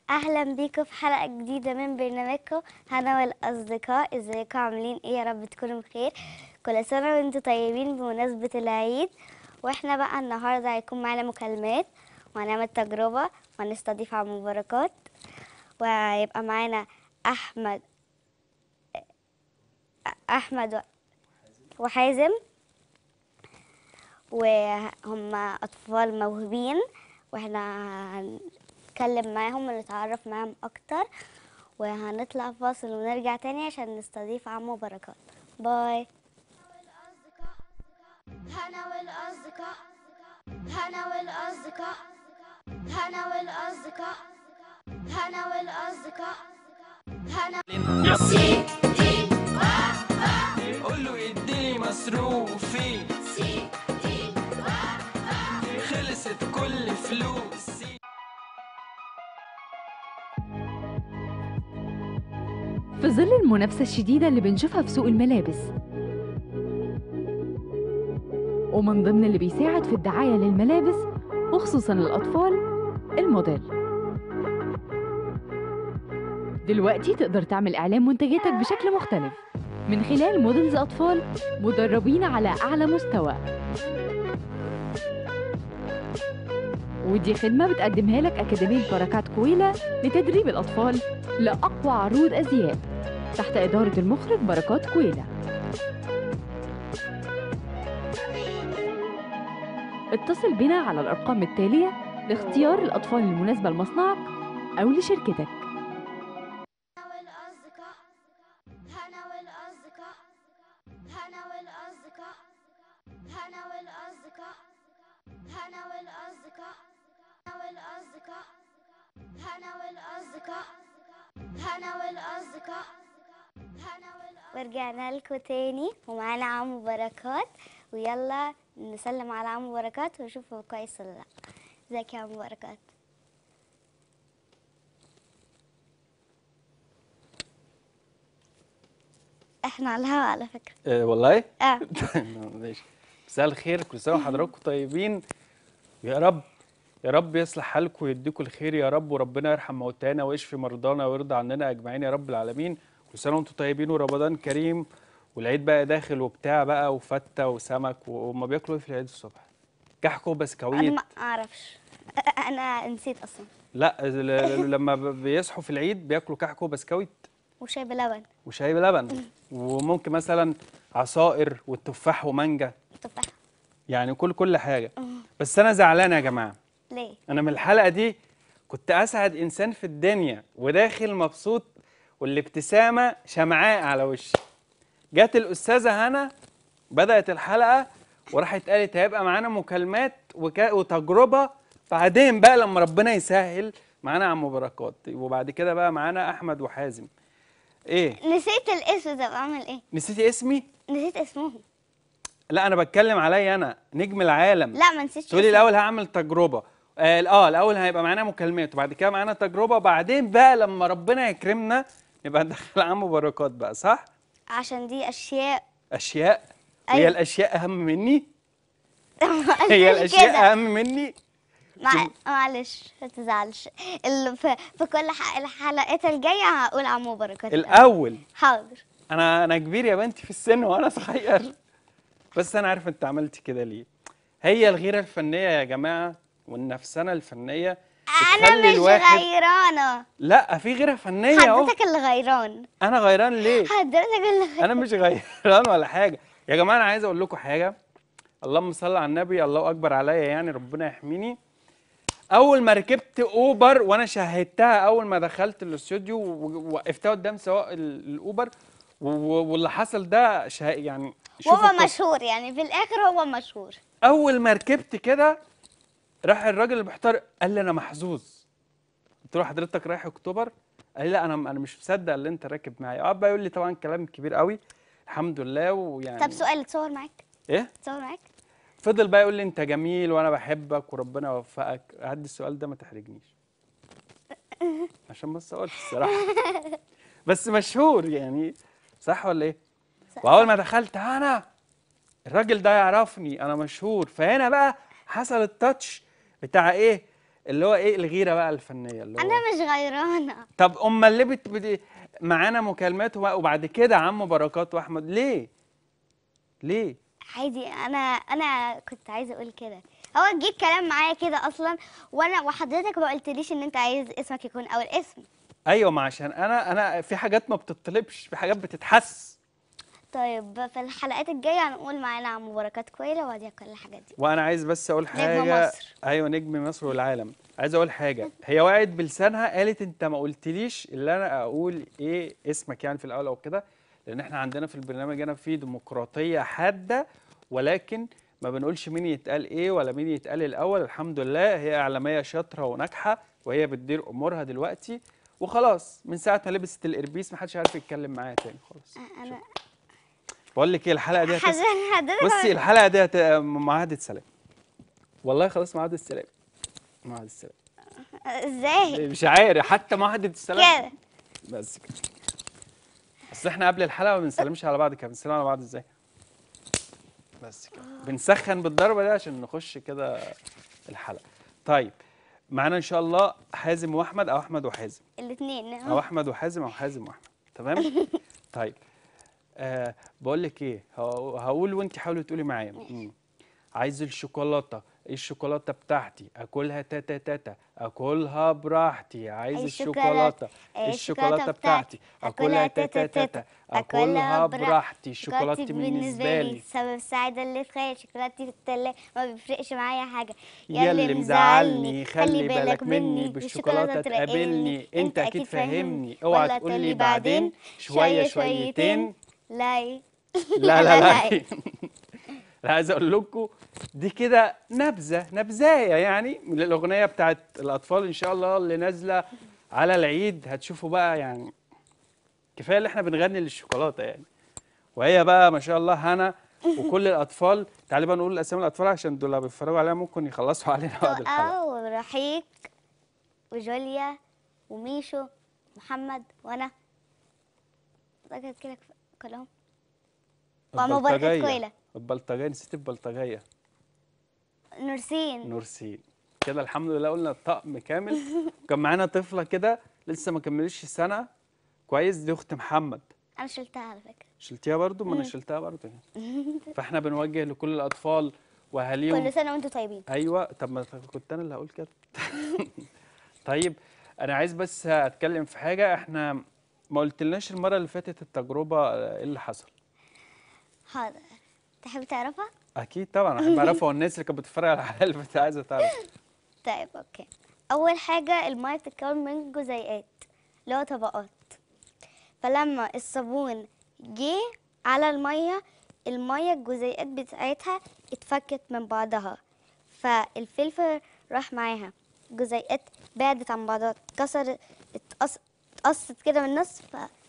اهلا بيكم في حلقه جديده من برنامجكم هنا والاصدقاء. ازيكم؟ عاملين ايه؟ يا رب تكونوا بخير. كل سنه وانتم طيبين بمناسبه العيد. واحنا بقى النهارده هيكون معانا مكالمات وهنعمل تجربه وهنستضيف عمو بركات، وهيبقى معانا احمد احمد وحازم، وهم اطفال موهوبين، واحنا هنتكلم معاهم ونتعرف معاهم اكتر، وهنطلع فاصل ونرجع تاني عشان نستضيف عمو بركات. باي. هنا والأصدقاء هنا والأصدقاء هنا والأصدقاء هنا والأصدقاء هنا سي دي قول له اديني مصروفي، سي دي خلصت كل فلوسي. في ظل المنافسة الشديدة اللي بنشوفها في سوق الملابس، ومن ضمن اللي بيساعد في الدعاية للملابس وخصوصاً الأطفال الموديل. دلوقتي تقدر تعمل إعلان منتجاتك بشكل مختلف من خلال موديلز أطفال مدربين على أعلى مستوى، ودي خدمة بتقدمها لك أكاديمية بركات كويلة لتدريب الأطفال لأقوى عروض أزياء تحت إدارة المخرج بركات كويلة. اتصل بنا على الأرقام التالية لاختيار الأطفال المناسبة لمصنعك أو لشركتك. هنا والأصدقاء هنا والأصدقاء هنا والأصدقاء هنا والأصدقاء هنا والأصدقاء هنا والأصدقاء ورجعنا لكم تاني ومعانا عمو بركات، ويلا نسلم على عمو بركات ونشوف هو كويس ولا لا. ازيك يا عمو بركات؟ احنا على الهوا على فكرة. والله؟ اه ماشي. مساء الخير، كل سنه وحضراتكم طيبين. يا رب يا رب يصلح حالكم ويديكم الخير يا رب، وربنا يرحم موتانا ويشفي مرضانا ويرضى عننا اجمعين يا رب العالمين. كل سنه وانتم طيبين ورمضان كريم، والعيد بقى داخل وبتاع بقى وفته وسمك. وهم بياكلوا ايه في العيد الصبح؟ كحك انا وبسكويت؟ ما اعرفش، انا نسيت اصلا. لا، لما بيصحوا في العيد بياكلوا كحك وبسكويت وشاي بلبن. وشاي بلبن، وممكن مثلا عصائر والتفاح ومانجا، تفاح. يعني كل حاجه. بس انا زعلان يا جماعه. ليه؟ انا من الحلقه دي كنت اسعد انسان في الدنيا وداخل مبسوط والابتسامه شمعاء على وشي. جت الاستاذه هنا بدات الحلقه وراحت قالت هيبقى معانا مكالمات وتجربه، بعدين بقى لما ربنا يسهل معانا عمو بركات، وبعد كده بقى معانا احمد وحازم. ايه؟ نسيت الاسم ده، بعمل ايه؟ نسيتي اسمي؟ نسيت اسمهم. لا انا بتكلم عليا انا نجم العالم. لا ما نسيتش تقولي اسمهم. الاول هعمل تجربه، الاول هيبقى معانا مكالمات وبعد كده معانا تجربه، بعدين بقى لما ربنا يكرمنا نبقى ندخل عمو بركات بقى، صح؟ عشان دي اشياء. اشياء؟ هي أيوة. الاشياء اهم مني؟ ما هي قلتش الاشياء كده. اهم مني؟ معلش ما تزعلش. في كل الحلقات الجايه هقول عمو بركات الاول. حاضر. انا كبير يا بنتي في السن وانا صغير، بس انا عارف انت عملتي كده ليه. هي الغيره الفنيه يا جماعه والنفسنه الفنيه انا بتخلي مش الواحد. غيرانه. لا، في غيره فنيه اهو. حضرتك اللي غيران. انا غيران ليه؟ حضرتك اللي غيران. انا مش غيران ولا حاجه يا جماعه. انا عايز اقول لكم حاجه، اللهم صل على النبي، الله اكبر عليا، يعني ربنا يحميني. اول ما ركبت اوبر وانا شاهدتها اول ما دخلت الاستوديو ووقفتها قدام سواق الاوبر، واللي حصل ده يعني وهو شوفوا مشهور، يعني في الاخر هو مشهور. اول ما ركبت كده راح الراجل اللي بيحتار قال لي انا محظوظ. قلت له حضرتك رايح اكتوبر؟ قال لي لا انا مش مصدق اللي انت راكب معايا. بقى يقول لي طبعا كلام كبير قوي، الحمد لله. ويعني طب سؤال، اتصور معاك؟ ايه؟ اتصور معاك؟ فضل بقى يقول لي انت جميل وانا بحبك وربنا يوفقك. هدي السؤال ده ما تحرجنيش عشان ما اقولش الصراحه بس مشهور يعني، صح ولا ايه؟ واول ما دخلت انا الراجل ده يعرفني انا مشهور، فهنا بقى حصل التاتش بتاع ايه؟ اللي هو ايه الغيره بقى الفنيه اللي هو انا مش غيرانه. طب امال ليه معانا مكالمات وبعد كده عمو بركات واحمد ليه عادي، انا كنت عايزه اقول كده. هو جه الكلام معايا كده اصلا، وحضرتك ما قلتليش ان انت عايز اسمك يكون اول اسم. ايوه، ما عشان انا في حاجات ما بتطلبش، في حاجات بتتحس. طيب في الحلقات الجايه هنقول معانا عم بركات كويله وبعديها كل الحاجات دي. وانا عايز بس اقول حاجه. نجم مصر. ايوه نجم مصر والعالم. عايز اقول حاجه، هي وقعت بلسانها قالت انت ما قلتليش اللي انا اقول ايه اسمك يعني في الاول او كده، لان احنا عندنا في البرنامج هنا في ديمقراطيه حاده، ولكن ما بنقولش مين يتقال ايه ولا مين يتقال الاول. الحمد لله هي اعلاميه شاطره وناجحه وهي بتدير امورها دلوقتي وخلاص. من ساعه ما لبست القربيس ما حدش عارف يتكلم معايا تاني خالص. انا بقول لك ايه، الحلقه دي حضرتك بصي الحلقه دي معاهده سلام. والله خلاص معاهده السلام. معاهده السلام. ازاي مش عارف حتى معاهده السلام كده؟ بس كده. اصل احنا قبل الحلقه ما بنسلمش على بعض كده، بنسلم على بعض ازاي؟ بس كده بنسخن بالضربه دي عشان نخش كده الحلقه. طيب معانا ان شاء الله حازم واحمد او احمد وحازم الاثنين او احمد وحازم او حازم واحمد. تمام. طيب بقول لك ايه، هقول وانت حاولي تقولي معايا. عايز الشوكولاته، الشوكولاته بتاعتي اكلها تاتا تاتا، اكلها براحتي. عايز الشوكولاته، الشوكولاته بتاعتي اكلها تاتا تاتا، اكلها براحتي. شوكولاتتي بالنسبه لي سبب السعاده اللي في خيالي، شوكولاتتي في التلاجة ما بيفرقش معايا حاجه. ياللي مزعلني خلي بالك مني، بالشوكولاته تقابلني. انت اكيد فاهمني، اوعى تقولي بعدين شويه شويتين. لا لا لا لا. لا عايز اقول لكم دي كده نبذايه يعني من الاغنيه بتاعت الاطفال ان شاء الله اللي نازله على العيد. هتشوفوا بقى يعني كفايه اللي احنا بنغني للشوكولاته يعني. وهي بقى ما شاء الله هنا وكل الاطفال. تعالي بقى نقول اسامي الاطفال عشان دول اللي بيتفرجوا عليها ممكن يخلصوا علينا بعد الحلقه. ورحيق وجوليا وميشو محمد وانا متأكد كده كلهم. وعم بركات كويله. البلطجيه، نسيت البلطجيه. نورسين. كده الحمد لله قلنا الطقم كامل. كان معانا طفله كده لسه ما كملتش سنه. كويس، دي اخت محمد. انا شلتها على فكره. شلتيها برضو؟ ما انا شلتها برضو. فاحنا بنوجه لكل الاطفال واهاليهم كل سنه وانتم طيبين. ايوه. طب ما كنت انا اللي هقول كده. طيب انا عايز بس اتكلم في حاجه. احنا ما قلتلناش المره اللي فاتت التجربه ايه اللي حصل. حاضر، تحب تعرفها؟ اكيد طبعا احب اعرفها، والناس اللي كانت بتتفرج على الحلقه اللي فاتت عايزه تعرف. طيب اوكي. اول حاجه الميه بتتكون من جزيئات اللي هو طبقات. فلما الصابون جه على الميه الجزيئات بتاعتها اتفكت من بعضها، فالفلفل راح معاها. الجزيئات بعدت عن بعضها، اتكسرت، اتقصت كده من النص،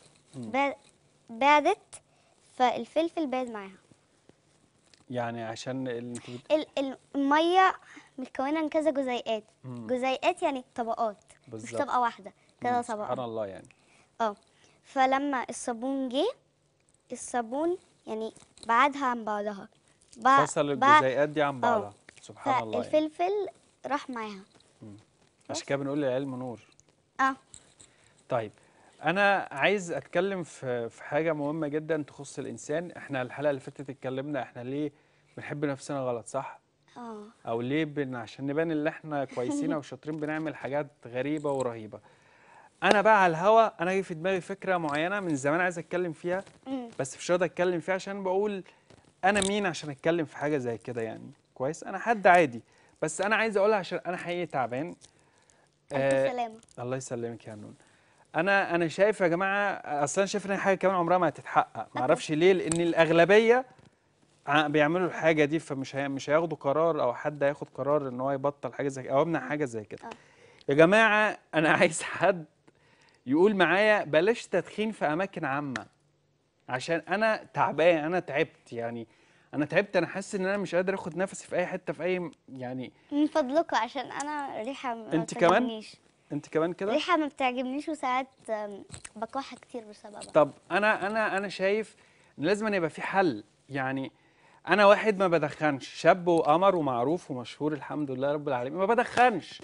بعدت، فالفلفل بعد معاها. يعني عشان الميه متكونه من كذا جزيئات. جزيئات يعني طبقات بالزبط. مش طبقه واحده، كذا طبقه. سبحان الله يعني. فلما الصابون جه، الصابون يعني بعدها عن بعضها، فصل الجزيئات دي عن بعضها. سبحان الله. الفلفل يعني راح معاها. عشان كده بنقول العلم نور. طيب انا عايز اتكلم في حاجه مهمه جدا تخص الانسان. احنا الحلقه اللي فاتت اتكلمنا احنا ليه بنحب نفسنا غلط، صح؟ او ليه عشان نبان ان احنا كويسين او شاطرين بنعمل حاجات غريبه ورهيبه. انا بقى على الهوا انا جاي في دماغي فكره معينه من زمان عايز اتكلم فيها، بس مش راضي اتكلم فيها عشان بقول انا مين عشان اتكلم في حاجه زي كده يعني. كويس، انا حد عادي، بس انا عايز اقولها عشان انا حقيقي تعبان. الف سلامه. الله يسلمك يا نون. انا شايف يا جماعه، اصلا شايف ان حاجه كمان عمرها ما هتتحقق. ما اعرفش ليه، لان الاغلبيه بيعملوا الحاجه دي، مش هياخدوا قرار او حد هياخد قرار ان هو يبطل حاجه زي كده او يمنع حاجه زي كده. يا جماعه انا عايز حد يقول معايا بلاش تدخين في اماكن عامه، عشان انا تعبان، انا تعبت يعني. انا تعبت، انا حاسس ان انا مش قادر اخد نفسي في اي حته في اي يعني. من فضلكم عشان انا ريحه ما انت بتعجبنيش. انت كمان كده ريحه ما بتعجبنيش، وساعات بكح كتير بسببها. طب انا شايف ان لازم يبقى في حل يعني. انا واحد ما بدخنش، شاب وقمر ومعروف ومشهور الحمد لله رب العالمين، ما بدخنش.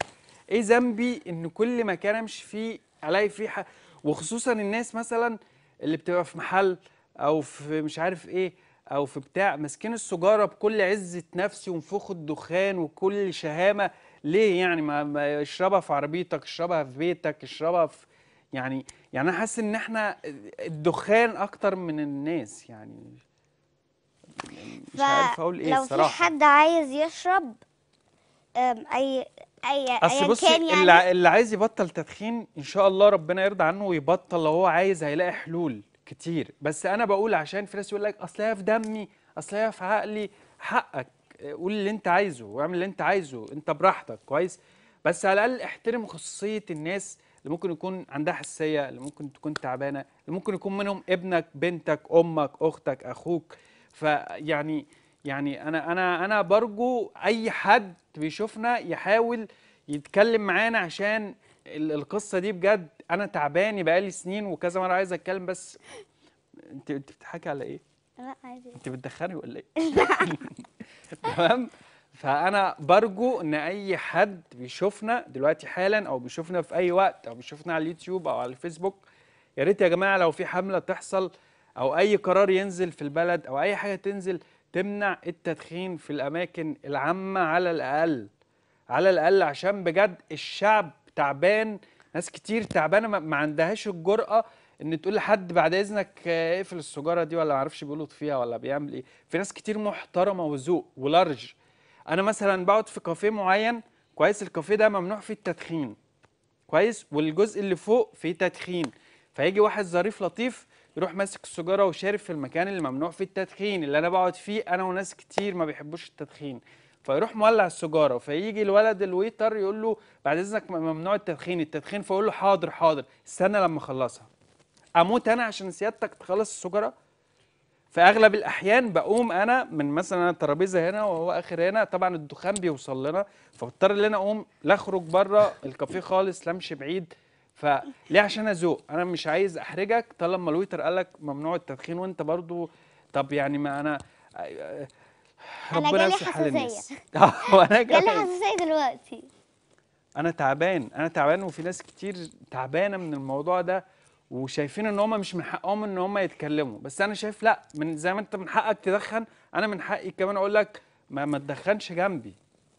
ايه ذنبي ان كل مكان امشي فيه الاقي فيه وخصوصا الناس مثلا اللي بتبقى في محل او في مش عارف ايه او في بتاع ماسكين السجاره بكل عزه نفس وينفخوا الدخان وكل شهامه. ليه يعني ما اشربها في عربيتك، اشربها في بيتك، اشربها في يعني انا حاسس ان احنا الدخان اكتر من الناس يعني. مش عارف اقول ايه فلو في الصراحه. حد عايز يشرب اي اصل ايا بصي كان يعني. اللي عايز يبطل تدخين ان شاء الله ربنا يرضى عنه ويبطل، لو هو عايز هيلاقي حلول كتير. بس انا بقول عشان في ناس يقول لك اصل هي في دمي، اصل هي في عقلي. حقك، قول اللي انت عايزه واعمل اللي انت عايزه، انت براحتك كويس. بس على الاقل احترم خصوصيه الناس اللي ممكن يكون عندها حساسيه، اللي ممكن تكون تعبانه، اللي ممكن يكون منهم ابنك، بنتك، امك، اختك، اخوك. يعني انا برجو اي حد بيشوفنا يحاول يتكلم معانا عشان القصه دي بجد. انا تعبان بقالي سنين وكذا مره عايز اتكلم بس انت بتضحكي على ايه؟ لا عادي. انت بتدخني ولا ايه؟ تمام. فانا برجو ان اي حد بيشوفنا دلوقتي حالا او بيشوفنا في اي وقت او بيشوفنا على اليوتيوب او على الفيسبوك، يا ريت يا جماعه لو في حمله تحصل او اي قرار ينزل في البلد او اي حاجه تنزل تمنع التدخين في الاماكن العامه على الاقل، على الاقل عشان بجد الشعب تعبان. ناس كتير تعبانه ما عندهاش الجرأه ان تقول لحد بعد اذنك اقفل السجاره دي، ولا ما اعرفش بيقولوا فيها ولا بيعمل ايه. في ناس كتير محترمه وذوق ولارج. انا مثلا بقعد في كافيه معين كويس، الكافيه ده ممنوع فيه التدخين كويس، والجزء اللي فوق فيه تدخين. فيجي واحد ظريف لطيف يروح ماسك السجاره وشارب في المكان اللي ممنوع فيه التدخين، اللي انا بقعد فيه انا وناس كتير ما بيحبوش التدخين. فيروح مولع السجاره، فيجي الولد الويتر يقول له بعد اذنك ممنوع التدخين، فيقول له حاضر حاضر استنى لما اخلصها. اموت انا عشان سيادتك تخلص السجاره؟ في اغلب الاحيان بقوم انا من مثلا الترابيزه هنا وهو اخر هنا، طبعا الدخان بيوصل لنا، فبضطر ان انا اقوم لا اخرج بره الكافيه خالص لا امشي بعيد. فليه؟ عشان اذوق، انا مش عايز احرجك طالما الويتر قال لك ممنوع التدخين وانت برضو. طب يعني ما انا انا ربنا جالي يصلح حال الناس. حساسيه. وانا جالي كمان حساسيه دلوقتي. انا تعبان، انا تعبان، وفي ناس كتير تعبانه من الموضوع ده وشايفين ان هم مش من حقهم ان هم يتكلموا. بس انا شايف لا، من زي ما انت من حقك تدخن انا من حقي كمان اقول لك ما تدخنش جنبي.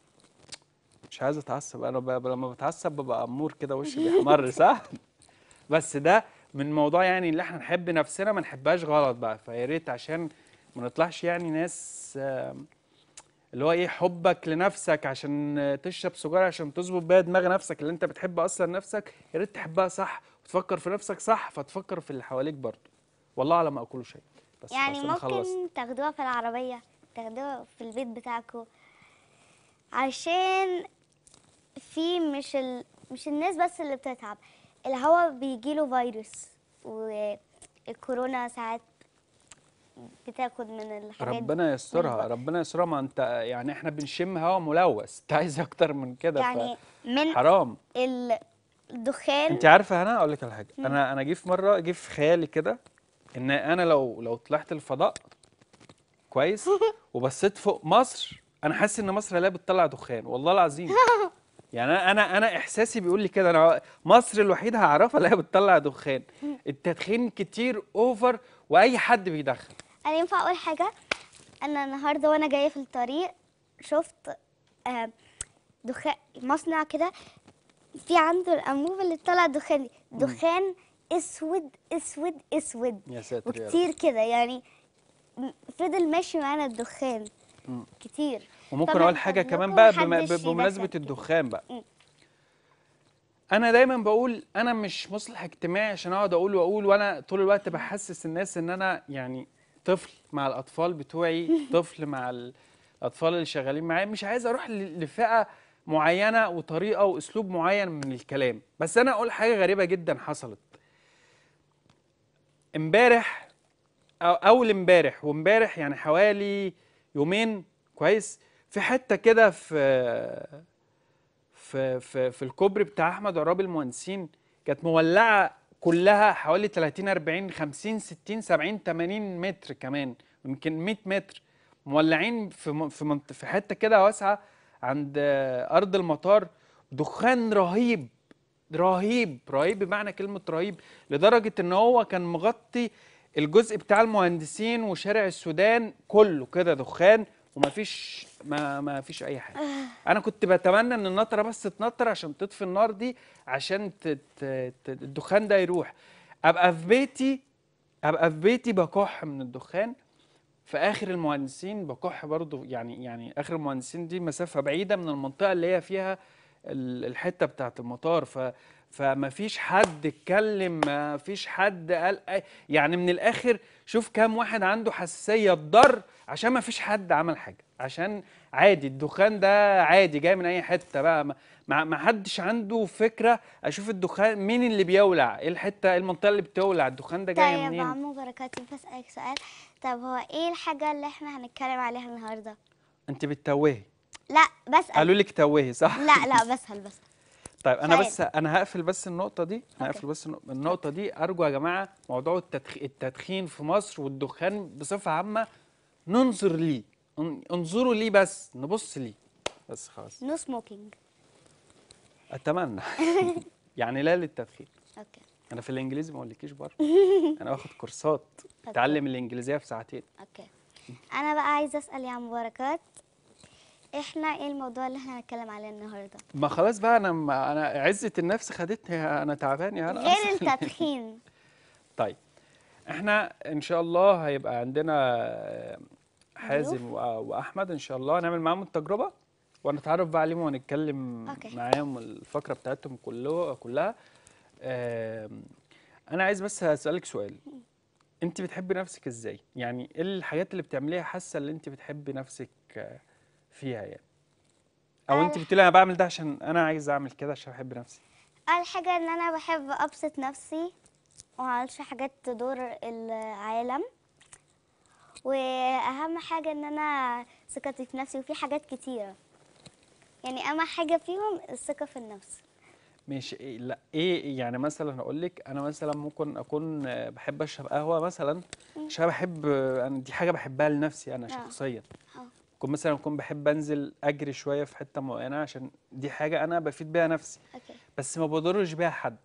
مش عايز اتعصب، انا لما بتعصب ببقى امور كده وشي بيحمر صح. بس ده من موضوع يعني اللي احنا نحب نفسنا ما نحبهاش غلط بقى، فيا ريت عشان ما نطلعش يعني ناس اللي هو ايه حبك لنفسك عشان تشرب سجاره عشان تظبط بيها دماغ نفسك اللي انت بتحب اصلا نفسك. يا ريت تحبها صح وتفكر في نفسك صح فتفكر في اللي حواليك برضه. والله على ما اقوله شيء. بس يعني خلاص انا خلصت. ممكن تاخدوها في العربيه، تاخدوها في البيت بتاعكم، عشان في مش الناس بس اللي بتتعب. الهوا بيجيله فيروس، والكورونا ساعات بتاخد من الحاجات ربنا يسترها، ربنا يسترها. ما انت يعني احنا بنشم هوا ملوث، انت عايز اكتر من كده؟ يعني من حرام. الدخان. انت عارفه انا اقول لك على حاجه، انا جه في مره جه في خيالي كده ان انا لو طلعت الفضاء كويس وبصيت فوق مصر، انا حاسس ان مصر لا بتطلع دخان والله العظيم. يعني انا احساسي بيقول لي كده، انا مصر الوحيده هعرفها لا بتطلع دخان. التدخين كتير اوفر واي حد بيدخن. انا ينفع اقول حاجه؟ انا النهارده وانا جايه في الطريق شفت دخان مصنع كده، في عنده الانبوبه اللي بتطلع دخان دي، دخان اسود اسود اسود يا ساتر يا رب. وكتير كده يعني. فضل ماشي معانا الدخان كتير. وممكن فمن اقول حاجه كمان فضلكم بقى محدش بمناسبه يدخن. الدخان بقى. انا دايما بقول انا مش مصلح اجتماعي عشان اقعد اقول واقول وانا طول الوقت بحسس الناس ان انا يعني طفل مع الاطفال بتوعي، طفل مع الاطفال اللي شغالين معايا. مش عايز اروح لفئه معينه وطريقه واسلوب معين من الكلام. بس انا اقول حاجه غريبه جدا حصلت امبارح او اول امبارح وامبارح، يعني حوالي يومين كويس، في حته كده في الكوبري بتاع احمد عرابي المهندسين، كانت مولعه كلها حوالي 30 40 50 60 70 80 متر كمان، يمكن 100 متر مولعين في حته كده واسعه عند ارض المطار. دخان رهيب رهيب رهيب بمعنى كلمة رهيب، لدرجة ان هو كان مغطي الجزء بتاع المهندسين وشارع السودان كله كده دخان، ومفيش ما فيش اي حاجة. انا كنت بتمنى ان النطرة بس تنطر عشان تطفي النار دي، عشان الدخان ده يروح. ابقى في بيتي بكح من الدخان، في اخر المهندسين بكح برضو، يعني اخر المهندسين دي مسافة بعيدة من المنطقة اللي هي فيها الحته بتاعت المطار، فما فيش حد اتكلم، ما فيش حد قال يعني من الاخر شوف كام واحد عنده حساسيه ضر عشان ما فيش حد عمل حاجه، عشان عادي الدخان ده عادي جاي من اي حته بقى، ما حدش عنده فكره اشوف الدخان مين اللي بيولع، ايه الحته ايه المنطقه اللي بتولع، الدخان ده جاي طيب منين. عمو بركات ينفع اسالك سؤال؟ طب هو ايه الحاجه اللي احنا هنتكلم عليها النهارده؟ انت بتتوهي. لا بسال. قالوا لك توهي صح؟ لا بسال. طيب سؤال. انا هقفل بس النقطه دي، أوكي. النقطه دي. ارجو يا جماعه موضوع التدخين في مصر والدخان بصفه عامه ننظر ليه، انظروا ليه، بس نبص ليه بس خلاص. نو سموكينج. اتمنى يعني لا للتدخين. اوكي. انا في الانجليزي ما اقولكيش بره، انا واخد كورسات اتعلم الانجليزيه في ساعتين. اوكي. انا بقى عايزه اسال يا عم بركات، احنا ايه الموضوع اللي احنا هنتكلم عليه النهارده؟ ما خلاص بقى، انا عزه النفس خدتني، انا تعبان يا انا غير أصلاً. التدخين. طيب احنا ان شاء الله هيبقى عندنا حازم واحمد ان شاء الله، هنعمل معاهم التجربه ونتعرف بقى عليهم ونتكلم أوكي. معاهم الفقره بتاعتهم كلها. انا عايز بس اسالك سؤال، انت بتحبي نفسك ازاي؟ يعني ايه الحاجات اللي بتعمليها حاسه اللي انت بتحبي نفسك فيها يعني، او انت بتقولي انا بعمل ده عشان انا عايز اعمل كده عشان بحب نفسي؟ اول حاجه ان انا بحب ابسط نفسي ومعملش حاجات تضر العالم، واهم حاجه ان انا ثقتي في نفسي، وفي حاجات كتيره يعني اهم حاجه فيهم الثقه في النفس. ماشي. إيه لا ايه يعني مثلا هقول لك، انا مثلا ممكن اكون بحب اشرب قهوه مثلا عشان بحب، انا دي حاجه بحبها لنفسي انا شخصيا. ممكن مثلا اكون بحب انزل اجري شويه في حته معينه عشان دي حاجه انا بفيد بيها نفسي، اوكي. بس ما بضرش بيها حد.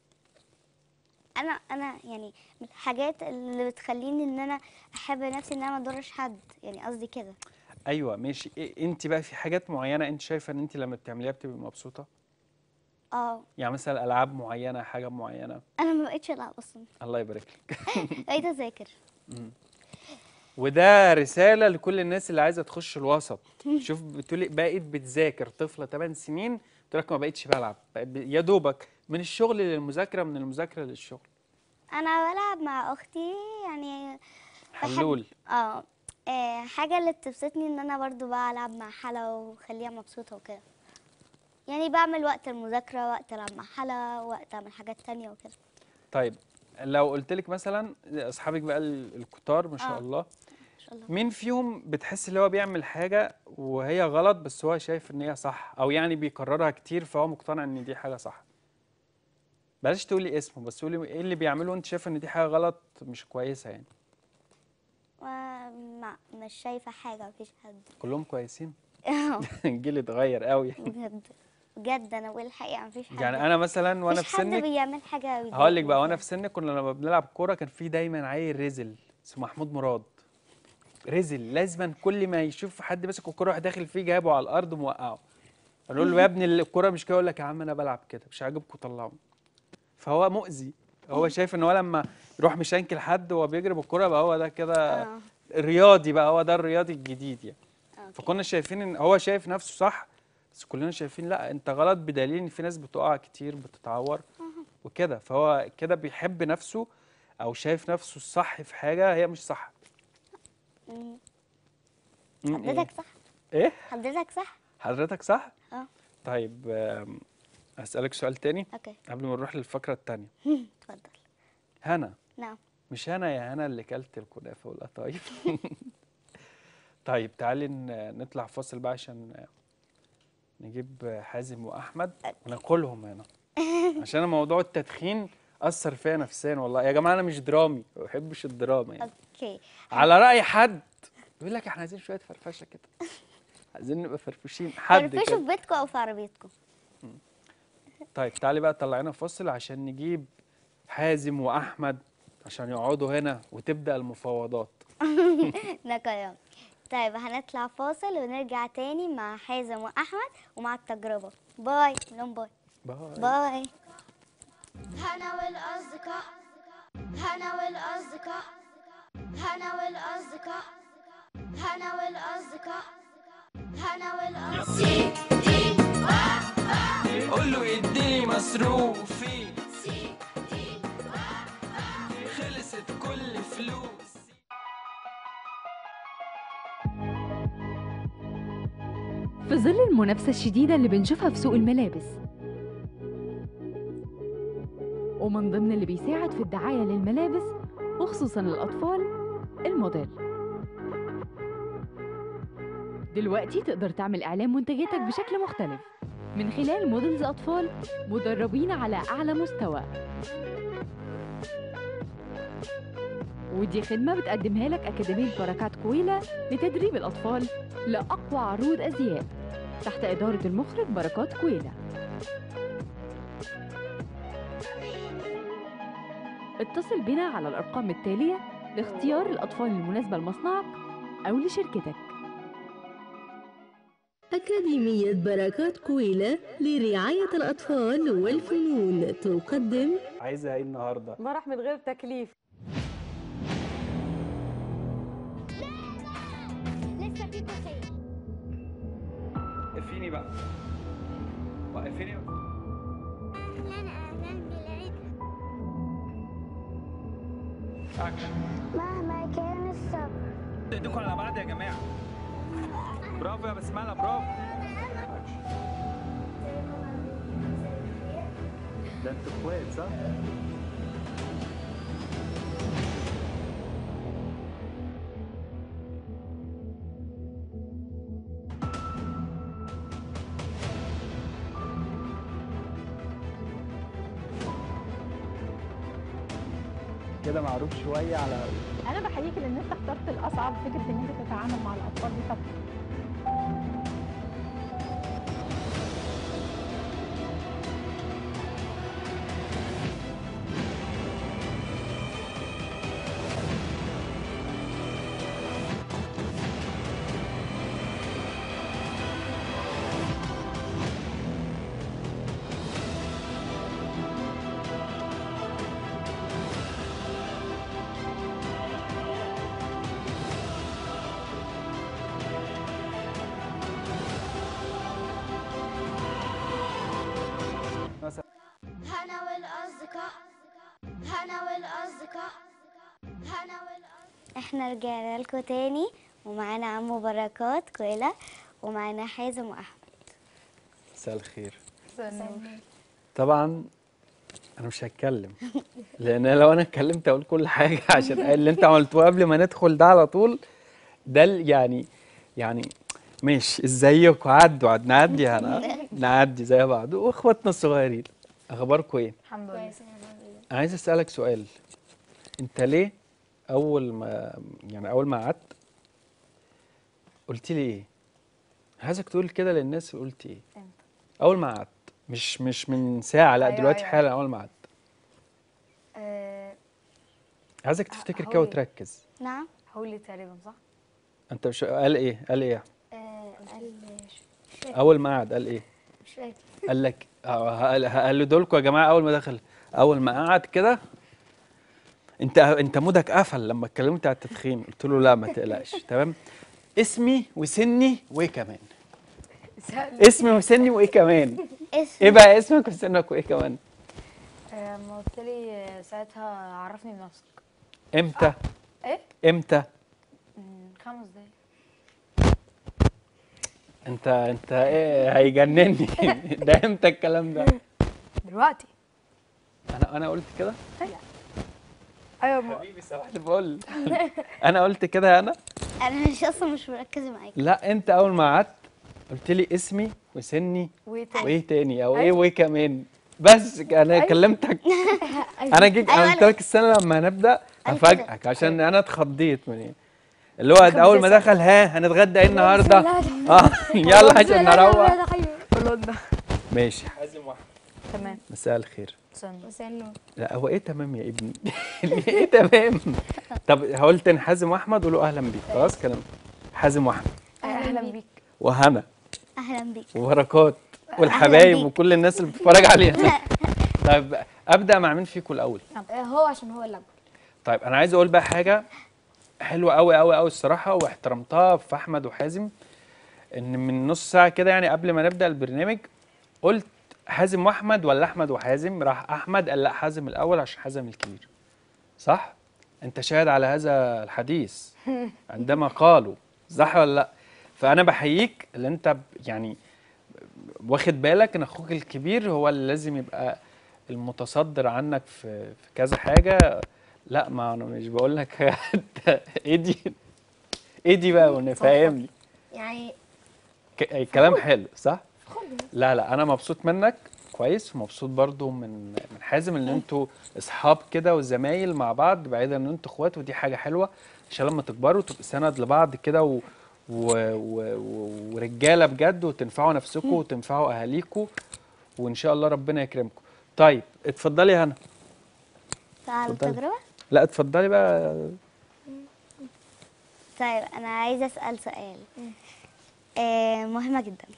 انا يعني من الحاجات اللي بتخليني ان انا احب نفسي ان انا ما اضرش حد، يعني قصدي كده. ايوه ماشي. إيه انت بقى في حاجات معينه انت شايفه ان انت لما بتعمليها بتبقي مبسوطه؟ يعني مثلا العاب معينه، حاجه معينه؟ انا ما بقتش العب اصلا. الله يبارك لك. بقيت اذاكر. وده رساله لكل الناس اللي عايزه تخش الوسط. شوف بتقولي بقيت بتذاكر، طفله 8 سنين تقول لك ما بقتش بلعب، يا دوبك من الشغل للمذاكره، من المذاكره للشغل. انا بلعب مع اختي يعني. حلول. حاجه اللي بتبسطني ان انا برضو بلعب مع حلا وخليها مبسوطه وكده، يعني بعمل وقت المذاكره، وقت العب مع حلا، وقت اعمل حاجات تانية وكده. طيب لو قلت لك مثلا اصحابك بقى الكتار ما شاء الله، ما شاء الله. مين فيهم بتحس اللي هو بيعمل حاجه وهي غلط بس هو شايف ان هي صح، او يعني بيكررها كتير فهو مقتنع ان دي حاجه صح؟ بلاش تقولي اسمه، بس قولي ايه اللي بيعمله انت شايفه ان دي حاجه غلط مش كويسه يعني. مش شايفه حاجه، مفيش حد. كلهم كويسين. الجيل اتغير قوي. بجد انا بقول الحقيقه مفيش حد. يعني انا مثلا وانا في مفيش حد سنك بيعمل حاجه هقول لك بقى، وانا في سنك كنا لما بنلعب كوره كان في دايما عيل رزل اسمه محمود مراد، رزل لازما كل ما يشوف حد ماسك الكوره واحد داخل فيه جايبه على الارض موقعه، نقول له يا ابني الكوره مش كده، يقول لك يا عم انا بلعب كده مش عاجبكم طلعوني. فهو مؤذي، هو شايف ان هو لما يروح مشانكل حد وهو بيجري بالكوره بقى هو ده كده رياضي، بقى هو ده الرياضي الجديد يعني. فكنا شايفين ان هو شايف نفسه صح، بس كلنا شايفين لا انت غلط، بدليل ان في ناس بتقع كتير بتتعور وكده، فهو كده بيحب نفسه او شايف نفسه الصح في حاجه هي مش صح. حضرتك صح. ايه حضرتك صح. حضرتك صح. طيب هسألك سؤال تاني اوكي قبل ما نروح للفقره التانيه. اتفضل. هنا نعم. مش انا يا هنا اللي كلت الكنافه والقطايف. طيب تعالي نطلع فاصل بقى عشان نجيب حازم واحمد وناكلهم هنا، عشان موضوع التدخين اثر فيا نفسيا والله يا جماعه. انا مش درامي، ما بحبش الدراما يعني. اوكي. على راي حد بيقول لك احنا عايزين شويه فرفشه كده، عايزين نبقى فرفوشين. حد فرفشوا كده في بيتكم او في عربيتكم. طيب تعالي بقى طلعينا فاصل عشان نجيب حازم واحمد عشان يقعدوا هنا وتبدا المفاوضات. نكايا. طيب هنطلع فاصل ونرجع تاني مع حازم واحمد ومع التجربه. باي لهم باي. باي. باي. هنا والاصدقاء، هنا والاصدقاء، هنا والاصدقاء، هنا والاصدقاء، هنا والاصدقاء. قول له اديني مصروفي، خلصت كل فلوسي. في ظل المنافسة الشديدة اللي بنشوفها في سوق الملابس، ومن ضمن اللي بيساعد في الدعاية للملابس وخصوصاً للأطفال الموديل. دلوقتي تقدر تعمل إعلان منتجاتك بشكل مختلف من خلال موديلز أطفال مدربين على أعلى مستوى، ودي خدمة بتقدمها لك أكاديمية بركات كويلة لتدريب الأطفال لأقوى عروض أزياء تحت إدارة المخرج بركات كويلة. اتصل بنا على الأرقام التالية لاختيار الأطفال المناسبة لمصنعك أو لشركتك. أكاديمية بركات كويلة لرعاية الأطفال والفنون تقدم عايزه ايه النهارده؟ فرح من غير تكليف. لسه في بخير. وقفيني بقى، وقفيني. اكشن. مهما كان الصبر. ايديكم على بعض يا جماعه. برافو يا بسمله، برافو. ده انتوا اخوات صح؟ كده معروف شويه على انا بحييك لان انت اخترت الاصعب، فكره ان انت تتعامل مع الاطفال دي. طب هنا والاصدقاء، هنا والاصدقاء، هنا والاصدقاء. احنا رجعنا لكم تاني ومعانا عمو بركات كويلة ومعانا حازم واحمد. مساء الخير. طبعا انا مش هتكلم لان لو انا اتكلمت اقول كل حاجه عشان اللي انت عملتوه قبل ما ندخل ده على طول ده يعني ماشي. ازيكم؟ عدوا نعدي نعدي زي بعض واخواتنا الصغيرين. اخباركم ايه؟ الحمد لله. انا عايز اسالك سؤال. انت ليه اول ما قعدت قلت لي ايه؟ عايزك تقول كده للناس. قلت ايه اول ما قعدت؟ مش من ساعه، لا دلوقتي حالا اول ما قعدت. عايزك تفتكر كده وتركز. نعم. حولي تقريبا صح؟ انت مش قال ايه؟ قال ايه؟ قال اول ما قعد قال ايه؟ مش فاكر. قال لك هقلدوا لكم يا جماعه. اول ما دخل، اول ما قعد كده، انت مودك قفل لما اتكلمت على التدخين. قلت له لا ما تقلقش. تمام. اسمي وسني وايه كمان؟ اسمي وسني وايه كمان؟ ايه بقى اسمك وسنك وايه كمان؟ ما قلت لي ساعتها عرفني بنفسك. امتى؟ ايه؟ امتى؟ 5 دقايق. انت ايه هيجنني ده امتى الكلام ده؟ دلوقتي. انا قلت كده؟ ايوه حبيبي صباح الفل. انا قلت كده انا مش اصلا مش مركزه معاك. لا انت اول ما قعدت قلت لي اسمي وسني وايه تاني او ايه وايه كمان. بس انا كلمتك. انا جيت قلت لك السنه لما هنبدا هفاجئك عشان انا اتخضيت من ايه اللي هو اول ما دخل. هنتغدى ايه النهارده؟ يلا عشان نروح. ماشي. حازم واحمد، تمام. مساء الخير. استنى. لا هو ايه تمام يا ابني؟ ايه تمام؟ طب هقول تاني، حازم واحمد، قولوا اهلا بيك. خلاص كلام. حازم واحمد اهلا بيك. وهنا اهلا بيك. وبركات والحبايب بيك. وكل الناس اللي بتتفرج علينا. طيب ابدا مع مين فيكم الاول؟ هو عشان هو اللي أكبر. طيب انا عايز اقول بقى حاجه حلوه قوي قوي قوي الصراحه، واحترمتها في احمد وحازم، ان من نص ساعه كده يعني قبل ما نبدا البرنامج قلت حازم واحمد ولا احمد وحازم، راح احمد قال لا حازم الاول عشان حازم الكبير. صح؟ انت شاهد على هذا الحديث عندما قالوا، صح ولا لا؟ فانا بحييك اللي انت يعني واخد بالك ان اخوك الكبير هو اللي لازم يبقى المتصدر عنك في كذا حاجه. لا ما انا مش بقول لك انت ايه دي بقى، ونفهمني يعني كلام حلو صح؟ لا انا مبسوط منك كويس، ومبسوط برضو من حازم ان انتوا اصحاب كده وزمايل مع بعض، بعيدا ان انتوا اخوات، ودي حاجه حلوه عشان لما تكبروا تبقوا سند لبعض كده ورجاله بجد، وتنفعوا نفسكم وتنفعوا اهاليكم، وان شاء الله ربنا يكرمكم. طيب اتفضلي يا هنا. على اتفضلي. التجربة. لا اتفضلي بقى. طيب انا عايزه اسال سؤال مهمه جدا.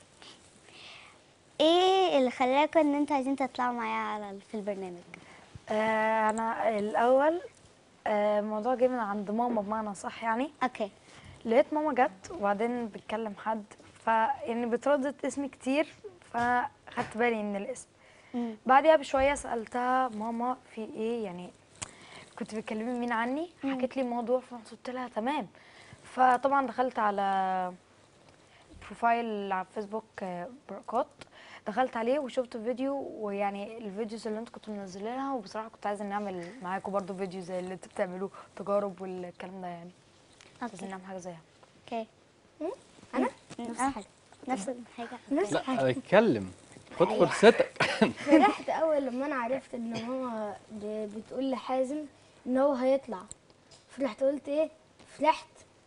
ايه اللي خلاكم ان انتوا عايزين تطلعوا معايا في البرنامج؟ انا الاول الموضوع جه من عند ماما بمعنى صح يعني. اوكي. لقيت ماما جت وبعدين بتكلم حد يعني بتردد اسمي كتير، فانا خدت بالي من الاسم. بعدها بشويه سالتها ماما في ايه يعني، كنت بتكلمي مين عني؟ حكيت لي الموضوع، فقلت لها تمام. فطبعا دخلت على بروفايل على فيسبوك بركات، دخلت عليه وشفت فيديو، ويعني الفيديوز اللي انتوا كنتوا منزلينها، وبصراحه كنت عايزه نعمل معاكم برضو فيديو زي اللي انتوا بتعملوه، تجارب والكلام ده يعني. عايزين نعمل حاجه زيها. اوكي. انا نفس حاجه نفس الحاجه. نفس لا حاجه. اتكلم، خد فرصتك. فرحت اول لما انا عرفت ان ماما بتقول لحازم ان هو هيطلع. فرحت قلت ايه؟ فرحت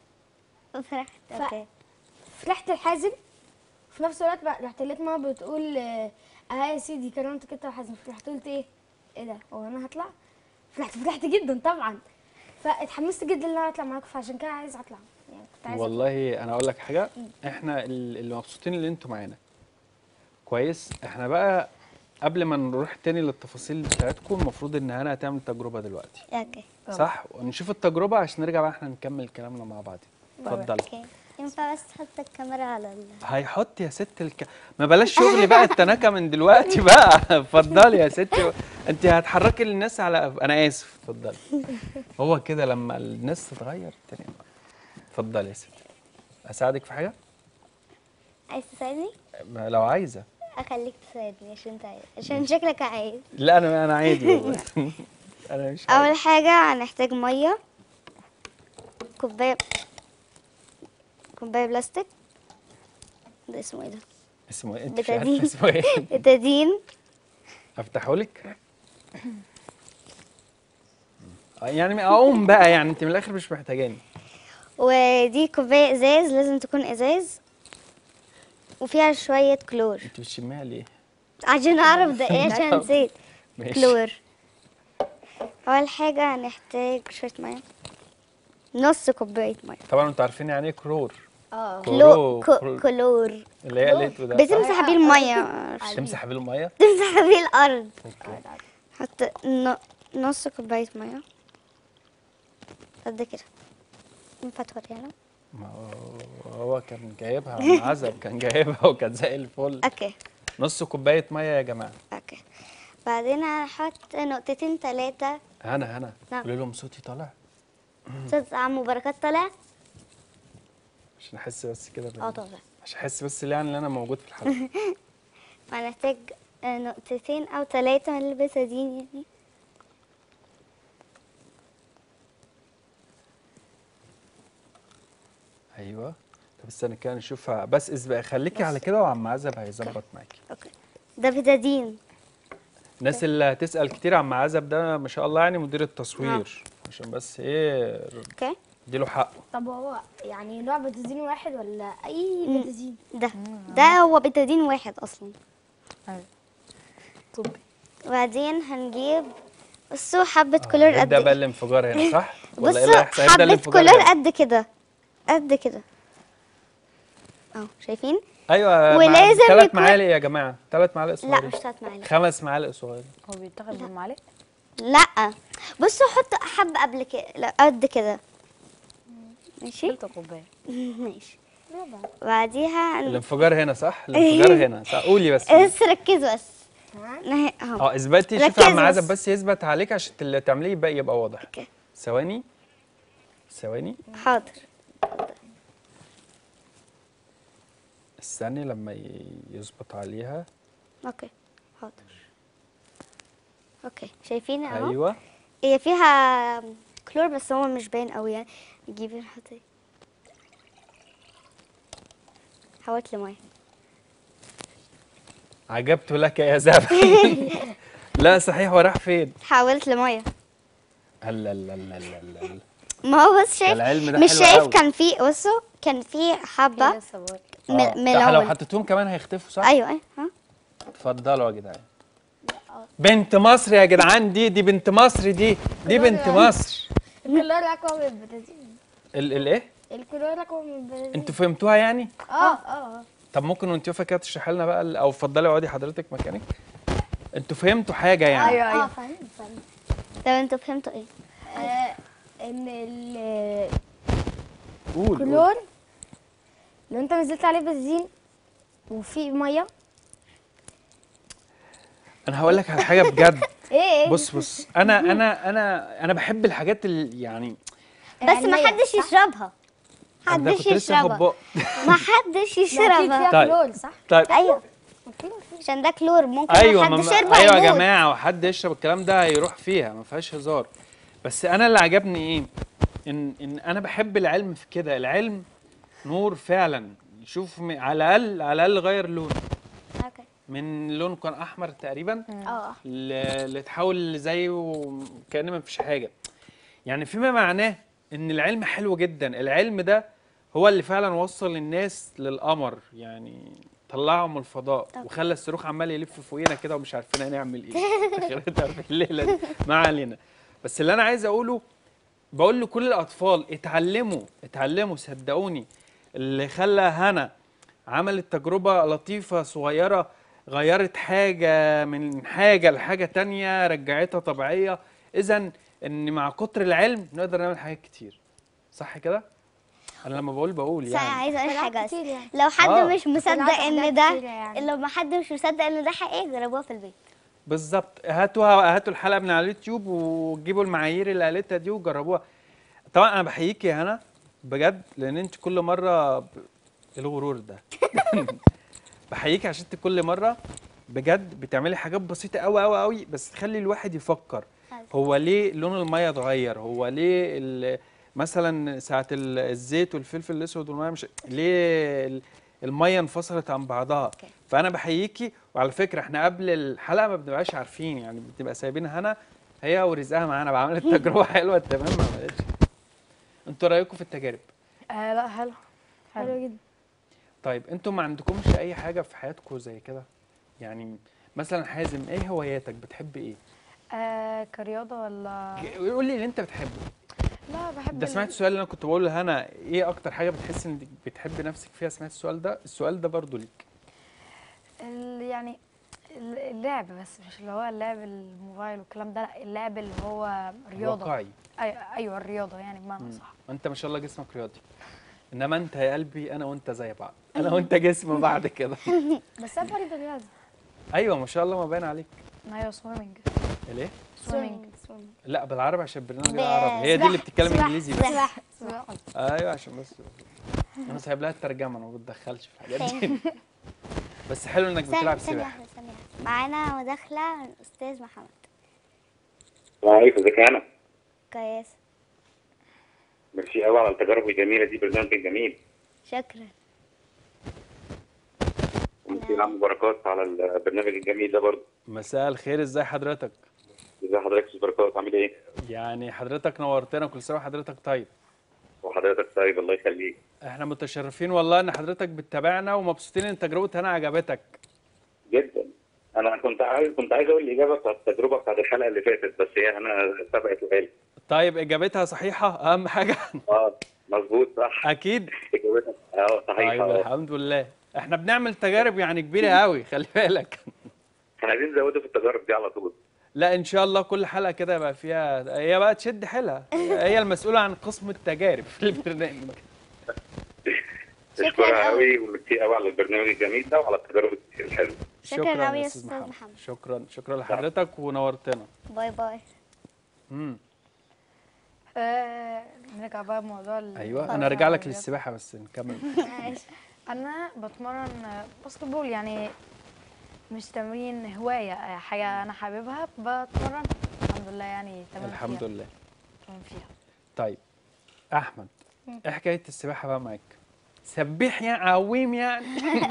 اوكي. فرحت لحازم. في نفس الوقت بقى رحت لقيت ماما بتقول يا سيدي كرمتك انت وحازم. فرحت قلت ايه ده، هو انا هطلع؟ فرحت جدا طبعا، فاتحمست جدا ان انا اطلع معاكم، فعشان كده عايزه اطلع يعني. كنت عايزه والله انا اقول لك حاجه، احنا اللي مبسوطين اللي انتوا معانا كويس. احنا بقى قبل ما نروح تاني للتفاصيل بتاعتكم، المفروض ان هنا هتعمل تجربه دلوقتي، اوكي. صح؟ ونشوف التجربه عشان نرجع بقى احنا نكمل كلامنا مع بعض. اتفضلي. اوكي. ينفع بس تحط الكاميرا على هيحط يا ست ما بلاش شغل بقى التناكه من دلوقتي بقى. اتفضلي يا ستي، انت هتحركي الناس على، انا اسف. اتفضلي. هو كده لما الناس تتغير الدنيا. اتفضلي يا ستي. اساعدك في حاجه؟ عايز تساعدني؟ لو عايزه. اخليك تساعدني عشان انت عايز، عشان شكلك عايز. لا انا عادي والله. انا مش عادي. اول حاجه هنحتاج ميه، كوبايه بلاستيك. ده اسمه ايه ده؟ اسمه ايه؟ انت مش عارفه بتادين. اسمه ايه؟ بتادين. افتحه لك؟ يعني اقوم بقى يعني، انت من الاخر مش محتاجاني. ودي كوبايه ازاز، لازم تكون ازاز وفيها شويه كلور. انت بتشميها ليه؟ عشان اعرف ده ايه، عشان نسيت. ماشي. كلور. اول حاجه هنحتاج شويه ميه، نص كوبايه ميه. طبعا انتوا عارفين يعني ايه كرور؟ كلور اللي هي قالته ده. بتمسح بيه الميه. تمسح بيه الميه؟ تمسح بيه الارض. اوكي. حط نص كوبايه ميه قد كده. ينفع توريها؟ ما هو كان جايبها مع عزب، كان جايبها وكان زي الفل. اوكي. نص كوبايه ميه يا جماعه. اوكي. بعدين هحط نقطتين 3. هنا نعم. قولي لهم صوتي طالع صوت عمو بركات طالع. عشان احس بس كده طالع. عشان احس بس يعني ان انا موجود في الحلقه. هنحتاج نقطتين او 3 من البتادين يعني. ايوه. طب استنى كده نشوفها بس بقى، خليكي على كده وعم عزب هيظبط معاكي. اوكي. ده بتادين. الناس اللي هتسال كتير، عم عزب ده ما شاء الله يعني مدير التصوير، عشان بس ايه اوكي. اديله حقه. طب هو يعني نوع بتادين واحد ولا اي بتادين؟ ده هو بتادين واحد اصلا. طب وبعدين هنجيب بصوا حبة كلور قد هيبدا بقى ايه. الانفجار هنا صح؟ ولا ايه اللي بصوا هيحصل؟ هيبدا حبة الانفجار كلور هنا. قد كده قد كده اهو شايفين؟ ايوه ولازم 3 يكون- معالق يا جماعه، 3 معالق لا صغيرين. مش 3 معالق. 5 معالق صغيرين. هو بيتاخد بالمعلقه؟ لا بصوا حطوا حبة قبل كده، لا قد كده ماشي. قلت كوبايه. ماشي. بعديها الانفجار هنا صح؟ الانفجار هنا صح؟ قولي بس. بس ركزوا بس اهو. اثبتي. شوفي ركزوا عم عايزة بس. بس يثبت عليك عشان اللي تعمليه يبقى واضح. اوكي ثواني ثواني. حاضر. استني لما يظبط عليها. اوكي حاضر. اوكي شايفين اهو. ايوه هي فيها كلور بس هو مش باين قوي يعني. نجيب نحط ايه؟ حاولت لميه. عجبت لك يا زبل. لا صحيح، هو راح فين؟ حاولت لميه. لا لا لا لا لا. ما هو بس شايف العلم ده مش حلو شايف قوي. كان في بصوا كان في حبه لسه بقول. ده لو ملون. حطيتهم كمان هيختفوا صح؟ ايوه ايوه ها. اتفضلوا يا جدعان. بنت مصر يا جدعان، دي بنت مصر، دي بنت مصر. الكلور اقوى من البنزين. الايه؟ الكلور اقوى من البنزين. انتوا فهمتوها يعني؟ اه. طب ممكن وانت واقفه كده تشرحي لنا بقى او اتفضلي اقعدي حضرتك مكانك. انتوا فهمتوا حاجه يعني؟ ايوه فاهم. طب انتوا فهمتوا ايه؟ ان قول الكلور لو انت نزلت عليه بنزين وفي ميه. انا هقول لك على حاجه بجد. ايه بص انا بحب الحاجات اللي يعني. بس ما حدش يشربها. أنا ده محدش كنت لسه هاخد يشربها. بق. ما حدش اكيد فيها يشربها. طيب. كلور صح؟ طيب ايوه عشان ده كلور ممكن ايوه لو حد شربه ايوه يا هيموت. جماعه، وحد يشرب الكلام ده هيروح فيها، ما فيهاش هزار. بس انا اللي عجبني ايه؟ ان انا بحب العلم في كده. العلم نور فعلا. شوف على الاقل غير لون اوكي من لون كان احمر تقريبا اه لتحول زيه كأن ما فيش حاجه. يعني فيما معناه ان العلم حلو جدا. العلم ده هو اللي فعلا وصل الناس للقمر، يعني طلعهم من الفضاء وخلى الصاروخ عمال يلف فوقينا كده ومش عارفين هنعمل ايه اخرتها في الليله دي. ما علينا. بس اللي انا عايز اقوله، بقول لكل الاطفال اتعلموا صدقوني. اللي خلى هنا عملت تجربه لطيفه صغيره، غيرت حاجه من حاجه لحاجه تانية، رجعتها طبيعيه. اذا ان مع كتر العلم نقدر نعمل حاجات كتير. صح كده؟ انا لما بقول يعني. عايزه اقول حاجه بس. كتير يعني. لو حد مش مصدق طلعت ان حاجات ده كتيرة يعني. لو ما حد مش مصدق ان ده حقيقي جربوها في البيت. بالظبط. هاتوا الحلقه من على اليوتيوب وجيبوا المعايير اللي قالتها دي وجربوها. طبعا انا بحييك يا هنا بجد، لان انت كل مره إيه الغرور ده؟ بحييك عشان انت كل مره بجد بتعملي حاجات بسيطه قوي قوي قوي، بس تخلي الواحد يفكر هو ليه لون الميه اتغير، هو ليه مثلا ساعه الزيت والفلفل الاسود والميه مش ليه الميه انفصلت عن بعضها. فانا بحييكي. وعلى فكره احنا قبل الحلقه ما بنبقاش عارفين، يعني بتبقى سايبين هنا هي ورزقها معانا بعملت تجربه حلوه تمام ما عملتش. انتوا رايكم في التجارب؟ لا حلو جدا. طيب انتوا ما عندكمش اي حاجه في حياتكم زي كده؟ يعني مثلا حازم، ايه هواياتك؟ بتحب ايه؟ كرياضه ولا؟ قول لي اللي انت بتحبه. لا بحب ده سمعت السؤال اللي انا كنت بقوله لهنا، ايه اكتر حاجه بتحس انك بتحب نفسك فيها؟ سمعت السؤال ده برضو ليك. يعني اللعب، بس مش اللي هو اللعب الموبايل والكلام ده، لا اللعب اللي هو رياضه واقعي. ايوه الرياضه يعني بمعنى صح. انت ما شاء الله جسمك رياضي، انما انت يا قلبي انا وانت زي بعض، انا وانت جسم بعض كده. بس انا فريق الرياضه. ايوه ما شاء الله ما باين عليك. ايوه سويمنج. ليه؟ سويمنج. لا بالعربي عشان البرنامج ده عربي، هي دي اللي بتتكلم انجليزي بس. سباحه. ايوه عشان بس انا سايب لها الترجمه، انا ما بتدخلش في الحاجات دي. بس حلو انك بتلعب سباحه. ثانية معانا مداخلة من أستاذ محمد. السلام عليكم، ازيك يا هنا؟ كويس. ميرسي قوي على التجارب الجميله دي، برنامج جميل. شكرا. وميرسي لعم بركات على البرنامج الجميل ده برضه. مساء الخير، ازاي حضرتك؟ ازي حضرتك يا استاذ بركات، عامل ايه؟ يعني حضرتك نورتنا، كل سنه وحضرتك طيب. وحضرتك طيب، الله يخليك. احنا متشرفين والله ان حضرتك بتتابعنا ومبسوطين ان تجربه هنا عجبتك. جدا. انا كنت عايز اقول الاجابه بتاعت التجربه بتاعت الحلقه اللي فاتت، بس هي انا سبقت وقالت. طيب اجابتها صحيحه اهم حاجه. مظبوط صح. اكيد. اجابتها صحيحه. طيب الحمد لله، احنا بنعمل تجارب يعني كبيره قوي، خلي بالك. احنا عايزين نزوده في التجارب دي على طول. لا ان شاء الله كل حلقه كده يبقى فيها، هي بقى تشد حيلها، هي المسؤوله عن قسم التجارب في البرنامج. شكرا قوي وميرسي قوي على البرنامج الجميل ده وعلى التجارب الحلوه. شكرا قوي يا يا استاذ استاذ محمد. محمد. شكرا لحضرتك ونورتنا. باي باي. نرجع بقى بموضوع ايوه انا ارجع لك للسباحه بس نكمل. انا بتمرن باسكت بول، يعني مش تمرين، هوايه، حاجه انا حاببها بتمرن الحمد لله، يعني تمام الحمد فيها. لله. تمام فيها. طيب احمد، ايه حكايه السباحه بقى معاك؟ سبيح يعني عويم يعني؟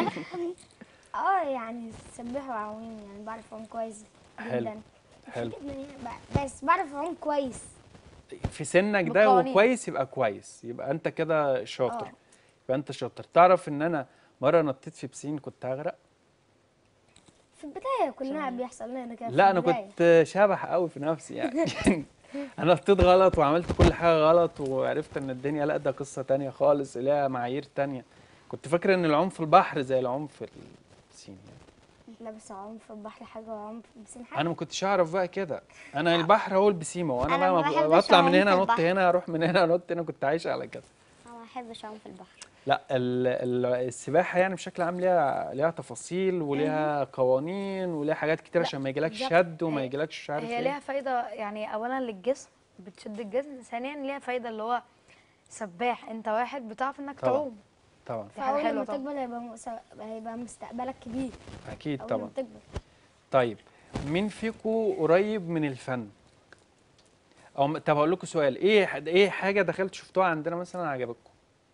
يعني سباح وعويم، يعني بعرف اعوم كويس جدا. حلو. بس بعرف اعوم كويس. في سنك ده بالقوانين. وكويس، يبقى كويس، يبقى انت كده شاطر. يبقى انت شاطر. تعرف ان انا مره نطيت في بسين كنت هغرق؟ في البدايه كلنا بيحصل لنا كده. لا انا كنت شبح قوي في نفسي يعني. انا نطيت غلط وعملت كل حاجه غلط، وعرفت ان الدنيا لا ده قصه تانية خالص، ليها معايير تانية. كنت فاكر ان العوم في البحر زي العوم في البسين يعني. لا بس عوم في البحر حاجه وعوم في البسين حاجه. انا ما كنتش اعرف بقى كده، انا البحر هو البسيمه، وانا أنا ما بقى بحبش بطلع من أعوم هنا في انط البحر. هنا اروح من هنا انط هنا، كنت عايش على كده. انا ما بحبش اعوم في البحر. لا السباحه يعني بشكل عام ليها تفاصيل وليها قوانين وليها حاجات كتير عشان ما يجيلكش بالظبط. شد وما يجيلكش مش عارف هي ايه. ليها فايده، يعني اولا للجسم، بتشد الجسم، ثانيا ليها فايده اللي هو سباح، انت واحد بتعرف انك طبعا. تعوم. طبعا دي حاجه فاول حلوه لما طبعا. تكبر هيبقى مستقبلك كبير. اكيد اول طبعا. لما تكبر. طيب مين فيكم قريب من الفن؟ طب هقول لكم سؤال، ايه حاجه دخلت شفتوها عندنا مثلا عجبتكم؟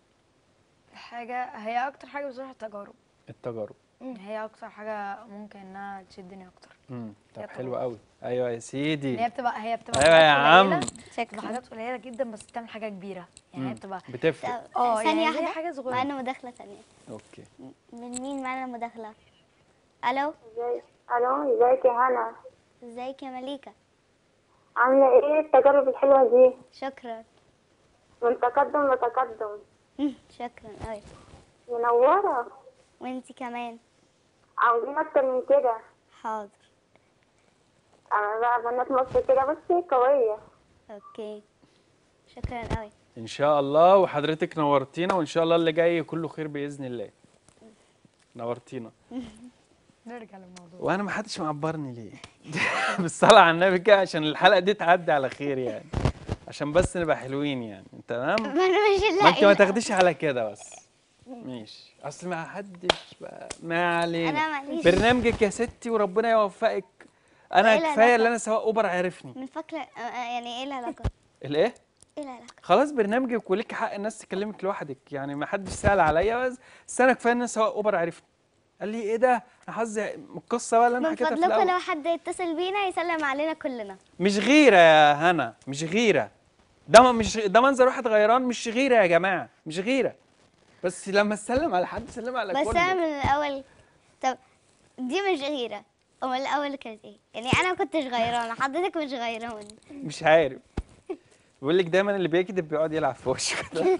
هي اكتر حاجه بصراحه التجارب. التجارب. هي اكتر حاجه ممكن انها تشدني اكتر. طب هي حلو التجارب. قوي. ايوه يا سيدي. هي بتبقى ايوه حاجات يا عم. قليلة، بتبقى حاجات قليله جدا بس بتعمل حاجه كبيره، يعني هي بتبقى بتفرق. ثانية يعني زي واحدة، حاجه صغيره. معانا مداخلة ثانية. اوكي. من مين معانا مداخلة؟ الو. الو، ازيك يا هنا؟ ازيك يا مليكة؟ عامله ايه التجارب الحلوه دي؟ شكرا. من تقدم لتقدم. شكرا قوي. منوره. وانتي كمان. عاوزين اكتر من كده. حاضر. انا بقى بنات مصر كده بصي قويه. اوكي. شكرا قوي. ان شاء الله، وحضرتك نورتينا، وان شاء الله اللي جاي كله خير باذن الله. نورتينا. نرجع للموضوع. وانا ما حدش معبرني ليه؟ بالصلاه على النبي كده عشان الحلقه دي تعدي على خير يعني، عشان بس نبقى حلوين يعني. تمام. ما انا مش ما انت ما تاخديش على كده بس. ماشي. اصل ما حدش بقى، ما علينا. انا ماليش. برنامجك يا ستي وربنا يوفقك. انا إيه كفايه العلاقة؟ اللي انا سواق اوبر عرفني. من فاكرة يعني ايه العلاقة؟ الايه؟ ايه العلاقة؟ خلاص برنامجك وليك حق الناس تكلمك لوحدك يعني، ما حدش سأل عليا، بس انا كفايه ان سواق اوبر عرفني. قال لي ايه ده؟ انا حظي القصه بقى اللي انا من حكيتها في فضلكم الاول. لو حد يتصل بينا يسلم علينا كلنا. مش غيره يا هنا، مش غيره. ده منظر واحد غيران، مش غيره يا جماعه، مش غيره. بس لما تسلم على حد سلم على بس كله. انا من الاول. طب دي مش غيرة، امال الاول كانت ايه؟ يعني انا ما كنتش غيرانة، حضرتك مش غيران. مش عارف. بيقول لك دايما اللي بيكذب بيقعد يلعب في وشه كده.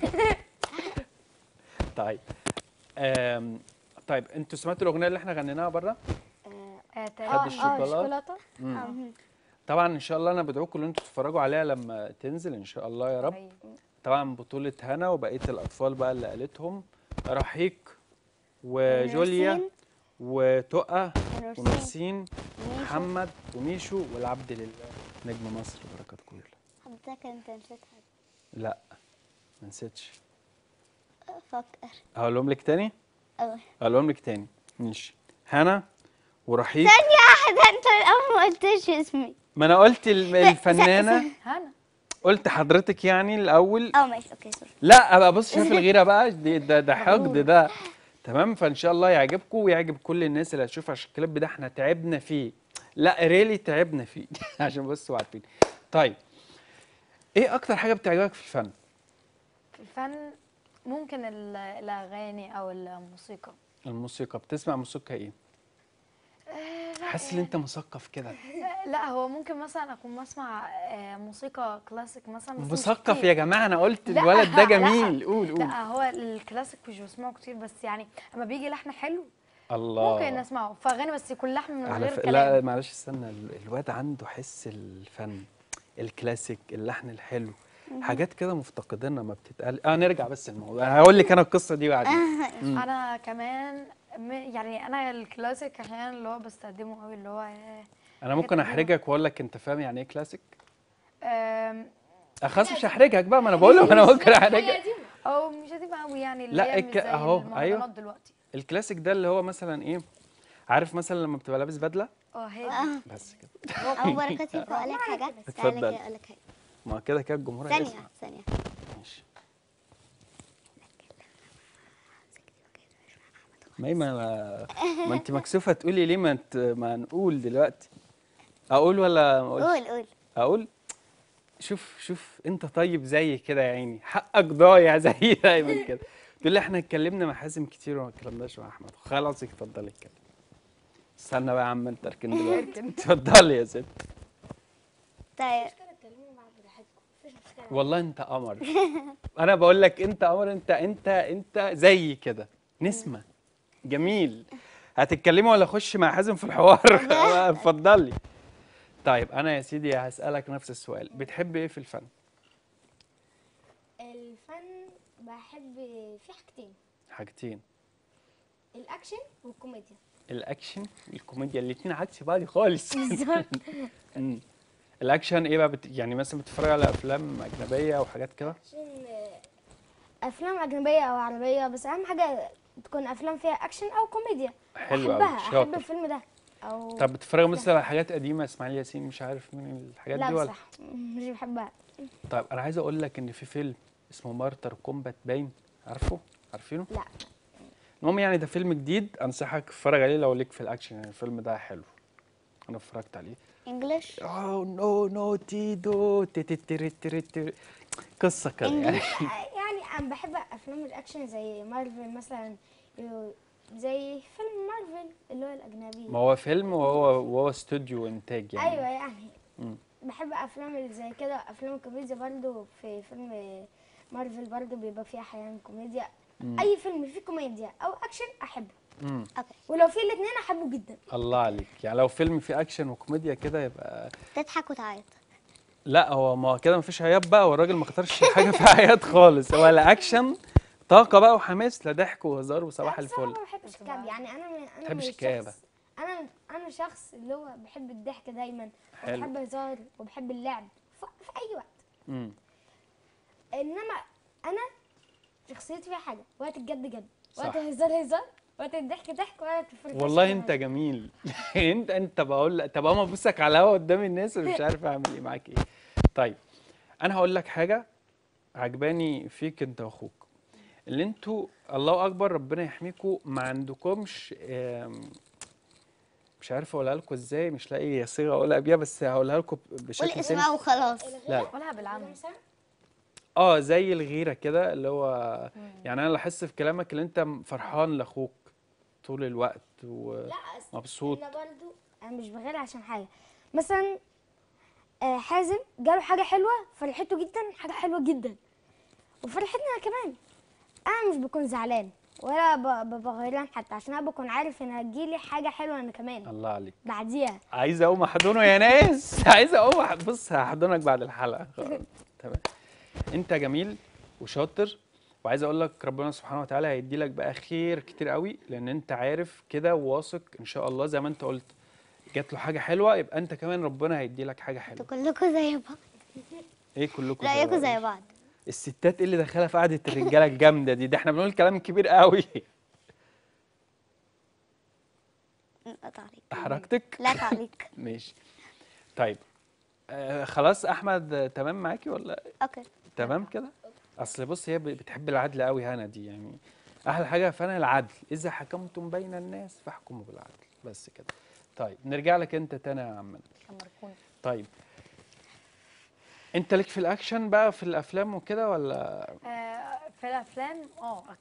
طيب طيب انتوا سمعتوا الاغنيه اللي احنا غنيناها بره؟ خد الشوكولاته. طبعا ان شاء الله انا بدعوكم ان انتوا تتفرجوا عليها لما تنزل ان شاء الله يا رب. طبعا بطوله هنا وبقيه الاطفال بقى اللي قالتهم رحيق وجوليا وتقى ونورسين محمد وميشو والعبد لله نجم مصر بركات كويلة. حضرتك انت نسيت حاجة؟ لا ما نسيتش. فكر. هقولهم لك تاني؟ هقولهم لك تاني. ماشي. هنا ورحيق. ثانية واحدة، انت الأول ما قلتش اسمي. ما انا قلت الفنانة. هنا. قلت حضرتك يعني الأول. ماشي اوكي سوري. لا ابقى بص شايف الغيرة بقى، ده حقد ده. تمام. فان شاء الله يعجبكم ويعجب كل الناس اللي هتشوف، عشان الكليب ده احنا تعبنا فيه. لا ريلي تعبنا فيه. عشان بس عارفين. طيب ايه اكتر حاجة بتعجبك في الفن؟ في الفن ممكن الاغاني او الموسيقى. الموسيقى. بتسمع موسيقى ايه؟ حاسس ان انت مثقف كده. لا هو ممكن مثلا اكون بسمع موسيقى كلاسيك مثلا، بس مش مثقف كتير. يا جماعه، انا قلت لا، الولد ده لا، جميل. قول قول. لا هو الكلاسيك مش بسمعه كتير، بس يعني اما بيجي لحن حلو الله. ممكن اسمعه، فاغاني بس يكون لحن من غير لا كلام. معلش استنى، الواد عنده حس الفن، الكلاسيك، اللحن الحلو، حاجات كده مفتقدينها ما بتتقال. نرجع بس الموضوع، هقول لك انا القصه دي بعدين. انا كمان يعني انا الكلاسيك احيانا اللي هو بستخدمه قوي، اللي هو انا ممكن احرجك واقول لك انت فاهم يعني ايه كلاسيك؟ آم، خلاص مش هحرجك بقى، ما انا بقول لك انا ممكن احرجك. او مش هتبقى قوي يعني، اللي لا هي مش زي اهو المهرجانات ايوه، دلوقتي. الكلاسيك ده اللي هو مثلا ايه، عارف مثلا لما بتبقى لابس بدله هادي. بس كده. او بركات ينفع اقول لك حاجه؟ تعالى كده اقول لك حاجه. ما كده كده الجمهور هيسمع. ثانيه. ماشي. ما انت مكسوفه تقولي ليه؟ ما نقول دلوقتي. اقول ولا ما اقولش؟ قول. اقول. شوف انت طيب زي كده يا عيني، حقك ضايع زي دايما كده. تقول لي احنا اتكلمنا مع حازم كتير وما اتكلمناش مع احمد. خلاص اتفضلي اتكلم. استنى بقى يا عم انت اركن دلوقتي. اتفضلي يا ست. طيب والله انت قمر. انا بقول لك انت قمر. انت زي كده نسمة جميل. هتتكلمي ولا اخش مع حازم في الحوار؟ اتفضلي. طيب انا يا سيدي هسألك نفس السؤال، بتحب ايه في الفن؟ الفن بحب في حاجتين. الاكشن والكوميديا. الاكشن والكوميديا الاتنين عكس بعض خالص. الاكشن ايه بقى؟ يعني مثلا بتتفرج على افلام اجنبيه او حاجات كده؟ افلام اجنبيه او عربيه، بس اهم حاجه تكون افلام فيها اكشن او كوميديا. حلو احبها، قوي، احب الفيلم ده. او طب بتتفرج مثلا على حاجات قديمه، اسماعيل ياسين، مش عارف مين الحاجات لا دي ولا؟ بصراحه مش بحبها. طيب انا عايز اقول لك ان في فيلم اسمه مارتر كومبات باين، عارفينه؟ لا. المهم يعني ده فيلم جديد، انصحك تتفرج عليه لو ليك في الاكشن. يعني الفيلم ده حلو، انا اتفرجت عليه. انجلش؟ نو تيدو قصه كده يعني. يعني انا بحب افلام الاكشن زي مارفل مثلا، زي فيلم مارفل اللي هو الاجنبي. ما هو فيلم وهو استوديو انتاج يعني. ايوه يعني. بحب افلام اللي زي كده. افلام الكوميديا برضو، في فيلم مارفل برضو بيبقى فيه احيانا كوميديا. اي فيلم فيه كوميديا او اكشن احبه. اوكي. ولو في الاثنين احبه جدا. الله عليك، يعني لو فيلم فيه اكشن وكوميديا كده يبقى تضحك وتعيط. لا هو ما كده مفيش عياط بقى، والراجل ما اختارش حاجه في عياط خالص. هو لا اكشن طاقه بقى وحماس، لا ضحك وهزار وصباح الفل. ما بحبش الكآبة، يعني انا تحبش مش الكآبة؟ شخص. انا شخص اللي هو بحب الضحك دايما. حلو. وبحب الهزار وبحب اللعب في اي وقت. انما انا شخصيتي فيها حاجه، وقت الجد جد، وقت الهزار هزار، وقت الضحك ضحك، وقت الفرفشه. والله انت جميل. انت بقول طب اما ابوسك على الهوا قدام الناس ومش عارف اعمل ايه معاك ايه. طيب انا هقول لك حاجه عجباني فيك انت واخوك، اللي انتوا الله اكبر ربنا يحميكوا ما عندكمش مش عارف اقولها لكم ازاي، مش لاقي صيغه اقولها بيها، بس هقولها لكم بشكل قول اسمها وخلاص. لا قولها بالعامي. زي الغيره كده، اللي هو يعني انا لاحظت في كلامك اللي انت فرحان لاخوك طول الوقت ومبسوط. لا برضو انا مش بغير عشان حاجه. مثلا حازم جاله حاجه حلوه فرحته جدا، حاجه حلوه جدا، وفرحتنا كمان. انا مش بكون زعلان ولا ببقى غيران حتى، عشان انا بكون عارف ان هتجيلي حاجه حلوه انا كمان. الله عليك. بعديها عايز اقوم احضنه يا ناس. عايز اقوم بص هحضنك بعد الحلقه. تمام. انت جميل وشاطر، وعايز اقول لك ربنا سبحانه وتعالى هيدي لك بقى خير كتير قوي، لان انت عارف كده وواثق ان شاء الله زي ما انت قلت جات له حاجه حلوه، يبقى انت كمان ربنا هيدي لك حاجه حلوه. كلكم زي بعض. ايه كلكم رايكم زي بعض؟ الستات ايه اللي دخلها في قعده الرجاله الجامده دي؟ ده احنا بنقول كلام كبير قوي. تعليق. احرجتك؟ لا تعليق. ماشي. طيب خلاص احمد تمام معاكي ولا؟ اوكي تمام كده. اصل بص هي بتحب العدل قوي هنا دي، يعني احلى حاجه فانا العدل، اذا حكمتم بين الناس فاحكموا بالعدل، بس كده. طيب نرجع لك انت تاني يا عمنا. طيب انت ليك في الاكشن بقى في الافلام وكده ولا؟ في الافلام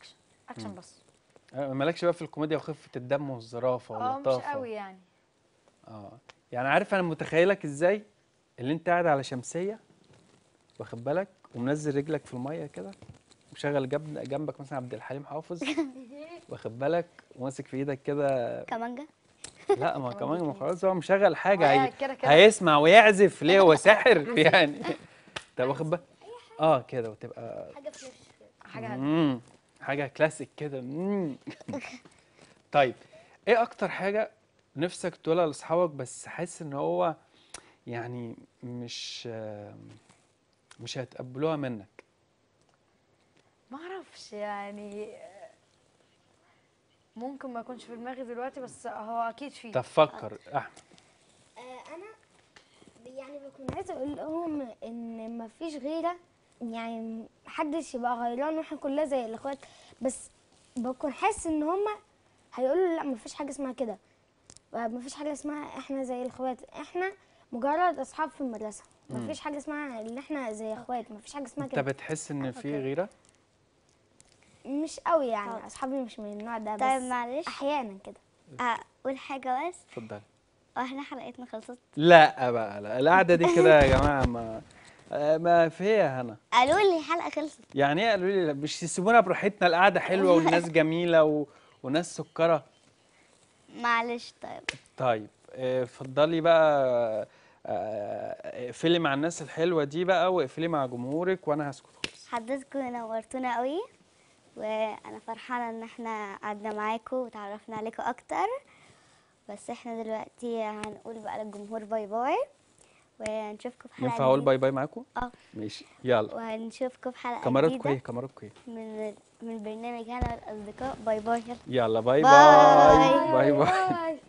اكشن بس. مالكش بقى في الكوميديا وخفه الدم والظرافه واللطافه؟ مش قوي يعني. يعني عارف انا متخيلك ازاي؟ اللي انت قاعد على شمسيه واخد بالك ومنزل رجلك في الميه كده ومشغل جنبك مثلا عبد الحليم حافظ واخد بالك وماسك في ايدك كده كمانجا. لا ما كمان ما خلاص هو مشغل حاجه كده. هيسمع ويعزف ليه هو ساحر يعني. طب واخد بالك كده وتبقى حاجه فلاش حاجه كلاسيك كده. طيب ايه اكتر حاجه نفسك تقولها لاصحابك بس حاسس ان هو يعني مش هيتقبلوها منك؟ ما اعرفش يعني، ممكن ما يكونش في دماغي دلوقتي بس هو اكيد فيه. طب فكر احمد. انا يعني بكون عايزه اقول لهم ان ما فيش غيره، يعني محدش يبقى غيران واحنا كلنا زي الاخوات، بس بكون حاسس ان هما هيقولوا لا ما فيش حاجه اسمها كده، ما فيش حاجه اسمها احنا زي الاخوات، احنا مجرد اصحاب في المدرسه، ما فيش حاجه اسمها ان احنا زي اخوات، ما فيش حاجه اسمها انت كده. بتحس ان في غيره؟ مش قوي يعني، اصحابي مش من النوع ده، طيب بس معلش احيانا كده. اقول حاجه بس. اتفضلي. احنا حلقتنا خلصت. لا بقى لا، القعده دي كده يا جماعه ما فيها هنا. قالوا لي الحلقه خلصت. يعني ايه قالوا لي لا؟ مش يسيبونا براحتنا، القعده حلوه والناس جميله وناس سكره. معلش طيب. طيب اتفضلي بقى، اقفلي مع الناس الحلوه دي بقى واقفلي مع جمهورك وانا هسكت خالص. حضرتكم نورتونا قوي وانا فرحانه ان احنا قعدنا معاكم وتعرفنا عليكم اكتر. بس احنا دلوقتي هنقول بقى للجمهور باي باي ونشوفكم في حلقه ينفع اقول باي باي معاكم؟ ماشي يلا. وهنشوفكم في حلقه كاميراتكم جديده. كاميراتكم من برنامج هنا والاصدقاء. باي باي. يلا باي باي. باي باي, باي. باي.